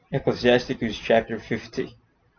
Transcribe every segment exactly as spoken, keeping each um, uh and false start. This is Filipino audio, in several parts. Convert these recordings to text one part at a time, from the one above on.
Ecclesiasticus chapter fifty.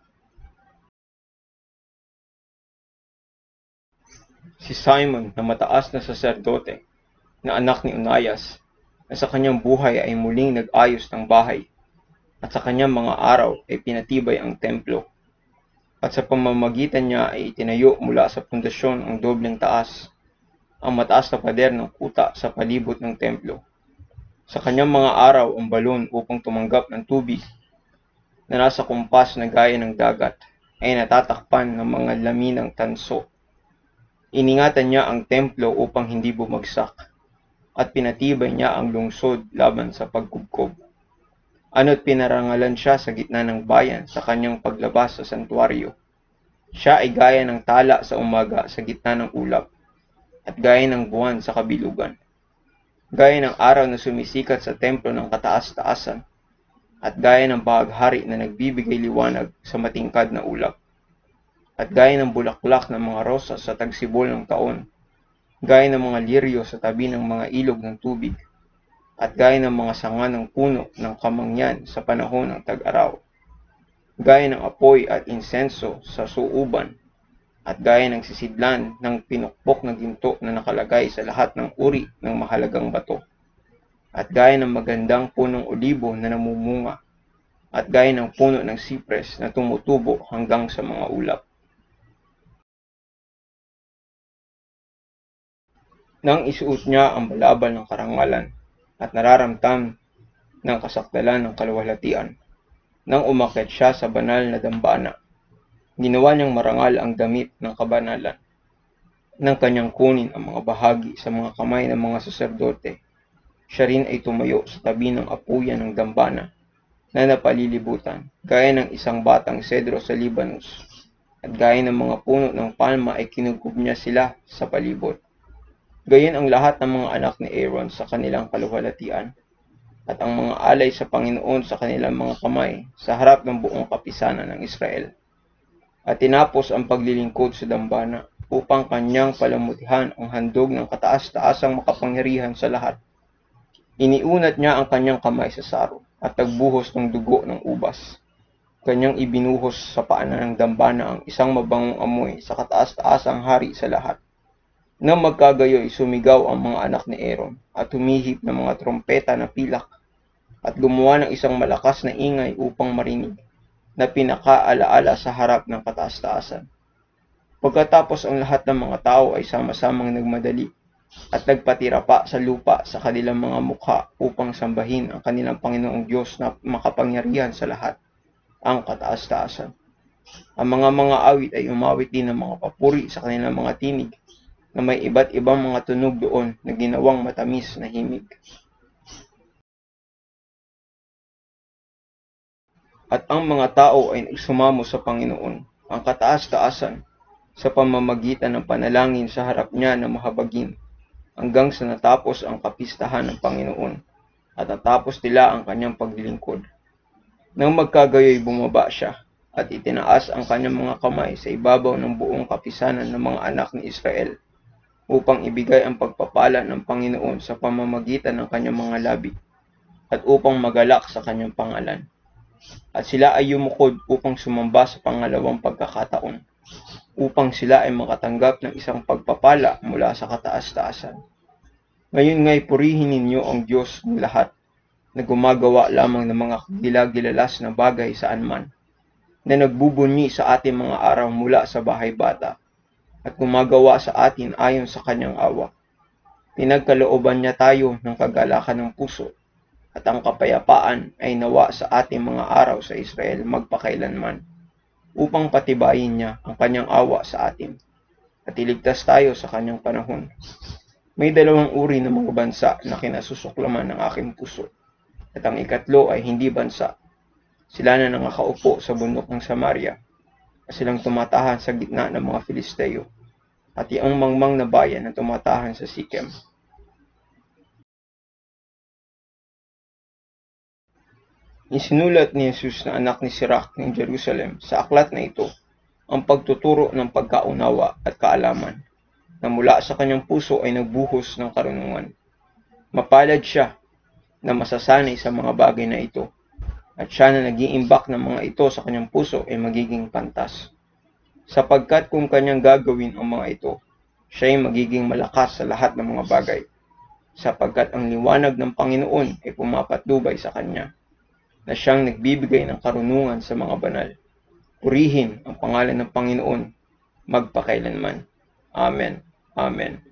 Si Simon na mataas na saserdote, na anak ni Unayas, na sa kanyang buhay ay muling nag-ayos ng bahay, at sa kanyang mga araw ay pinatibay ang templo. At sa pamamagitan niya ay itinayo mula sa pundasyon ang dobleng taas, ang mataas na pader ng kuta sa palibot ng templo. Sa kanyang mga araw ang balon upang tumanggap ng tubig na nasa kumpas na gaya ng dagat ay natatakpan ng mga laminang tanso. Iningatan niya ang templo upang hindi bumagsak, at pinatibay niya ang lungsod laban sa pagkubkob. Ano't pinarangalan siya sa gitna ng bayan sa kanyang paglabas sa santuario. Siya ay gaya ng tala sa umaga sa gitna ng ulap, at gaya ng buwan sa kabilugan. Gaya ng araw na sumisikat sa templo ng kataas-taasan, at gaya ng bahaghari na nagbibigay liwanag sa matingkad na ulap, at gaya ng bulaklak ng mga rosas sa tagsibol ng taon, gaya ng mga liryo sa tabi ng mga ilog ng tubig, at gaya ng mga sanga ng puno ng kamangyan sa panahon ng tag-araw, gaya ng apoy at insenso sa suuban, at gaya ng sisidlan ng pinukpok na ginto na nakalagay sa lahat ng uri ng mahalagang bato, at gaya ng magandang punong olibo na namumunga, at gaya ng puno ng sipres na tumutubo hanggang sa mga ulap. Nang isuot niya ang balabal ng karangalan at nararamtam ng kasakdalan ng kaluwalhatian, nang umakyat siya sa banal na dambana, ginawa niyang marangal ang damit ng kabanalan, nang kanyang kunin ang mga bahagi sa mga kamay ng mga saserdote. Siya rin ay tumayo sa tabi ng apuyan ng dambana na napalilibutan, gaya ng isang batang sedro sa Libanos, at gaya ng mga puno ng palma ay kinugkob niya sila sa palibot. Gayon ang lahat ng mga anak ni Aaron sa kanilang kaluwalhatian, at ang mga alay sa Panginoon sa kanilang mga kamay sa harap ng buong kapisanan ng Israel. At tinapos ang paglilingkod sa dambana upang kanyang palamutihan ang handog ng kataas-taasang makapangyarihan sa lahat. Iniunat niya ang kanyang kamay sa saro at nagbuhos ng dugo ng ubas. Kanyang ibinuhos sa paanan ng dambana ang isang mabangong amoy sa kataas-taasang hari sa lahat. Nang magkagayoy, sumigaw ang mga anak ni Aaron at humihip ng mga trompeta na pilak at gumawa ng isang malakas na ingay upang marinig na pinakaalaala sa harap ng kataas-taasan. Pagkatapos ang lahat ng mga tao ay sama-samang nagmadali at nagpatira pa sa lupa sa kanilang mga mukha upang sambahin ang kanilang Panginoong Diyos na makapangyarihan sa lahat, ang kataas-taasan. Ang mga mga awit ay umawit din ng mga papuri sa kanilang mga tinig, na may iba't ibang mga tunog doon na ginawang matamis na himig. At ang mga tao ay nagsumamo sa Panginoon, ang kataas-taasan, sa pamamagitan ng panalangin sa harap niya na mahabagin, hanggang sa natapos ang kapistahan ng Panginoon, at natapos nila ang kanyang paglilingkod. Nang magkagayoy, bumaba siya, at itinaas ang kanyang mga kamay sa ibabaw ng buong kapisanan ng mga anak ni Israel, upang ibigay ang pagpapala ng Panginoon sa pamamagitan ng kanyang mga labi, at upang magalak sa kanyang pangalan. At sila ay yumukod upang sumamba sa pangalawang pagkakataon, upang sila ay makatanggap ng isang pagpapala mula sa kataas-taasan. Ngayon nga'y purihin ninyo ang Diyos ng lahat, na gumagawa lamang ng mga gilagilalas na bagay saan man, na nagbubunyi sa ating mga araw mula sa bahay bata, at gumagawa sa atin ayon sa kanyang awa. Pinagkalooban niya tayo ng kagalakan ng puso, at ang kapayapaan ay nawa sa ating mga araw sa Israel magpakailanman, upang patibayin niya ang kanyang awa sa atin, at iligtas tayo sa kanyang panahon. May dalawang uri ng mga bansa na kinasusuklaman ng aking puso, at ang ikatlo ay hindi bansa. Sila na nangakaupo sa bundok ng Samaria, at silang tumatahan sa gitna ng mga Filisteo, at iyang mangmang na bayan na tumatahan sa Sikem. Isinulat ni Jesus na anak ni Sirach ng Jerusalem sa aklat na ito ang pagtuturo ng pagkaunawa at kaalaman, na mula sa kanyang puso ay nagbuhos ng karunungan. Mapalad siya na masasanay sa mga bagay na ito, at siya na nag-iimbak ng mga ito sa kanyang puso ay magiging pantas. Sapagkat kung kanyang gagawin ang mga ito, siya ay magiging malakas sa lahat ng mga bagay, sapagkat ang liwanag ng Panginoon ay pumapatnubay sa kanya, na siyang nagbibigay ng karunungan sa mga banal. Purihin ang pangalan ng Panginoon magpakailanman. Amen. Amen.